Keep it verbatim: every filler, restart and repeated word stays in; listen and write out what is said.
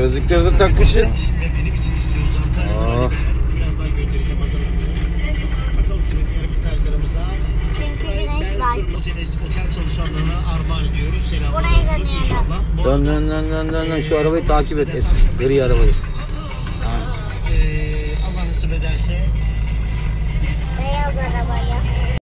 Gözlükleri de takmışsın. Ve benim için istiyoruz Antalya'dan. Birazdan göndereceğim hazırlanıyor. Bakalım diğer mesajlarımıza. Çünkü güneş var. Otel, otel çalışanlarına armağan ediyoruz. Selamlar Oraya olsun dönüyorum. inşallah. Dön dön dön dön dön dön. Şu arabayı takip et. Eski gri arabayı. Ee, Allah nasip ederse Beyaz arabaya.